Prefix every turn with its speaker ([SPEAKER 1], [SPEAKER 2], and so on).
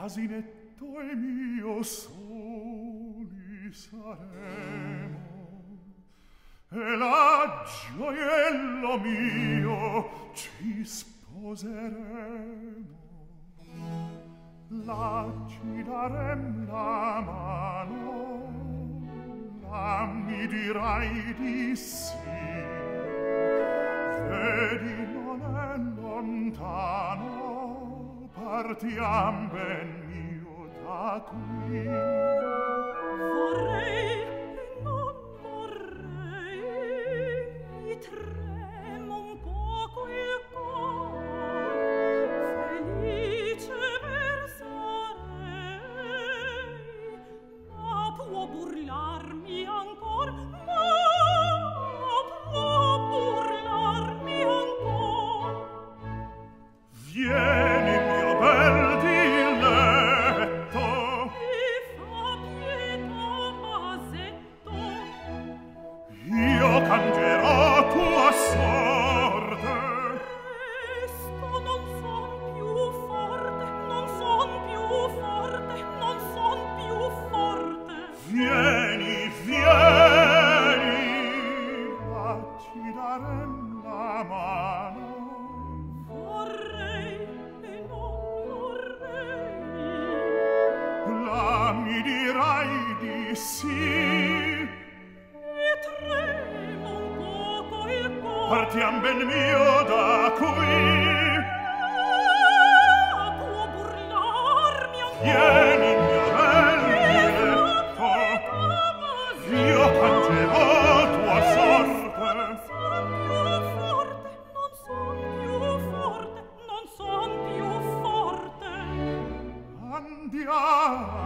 [SPEAKER 1] asinetto e mio soli saremo, e la gioiello mio ci sposeremo. Là ci darem la mano, là mi dirai di sì. Vedi, non è lontano, partiam ben mio da qui.
[SPEAKER 2] Vorrei e non vorrei, mi tremo un poco il cor, felice versarei, ma può burlarmi ancor, ma può burlarmi ancor.
[SPEAKER 1] Vieni, mio bel diletto,
[SPEAKER 2] Mi fa pietà, asetto,
[SPEAKER 1] io cangerò tua sorte.
[SPEAKER 2] presto non son più forte, non son più forte, non son più forte.
[SPEAKER 1] Vieni, vieni, là ci darem la mano,
[SPEAKER 2] Vorrei e non vorrei,
[SPEAKER 1] là mi dirai di sì.
[SPEAKER 2] mi tremo un poco il cor.
[SPEAKER 1] Partiam ben mio da qui.
[SPEAKER 2] Può burlarmi ancor.
[SPEAKER 1] Vieni, mio bel diletto, io cangerò tua sorte.
[SPEAKER 2] Son più forte, non son più forte, non son più forte.
[SPEAKER 1] Andiamo.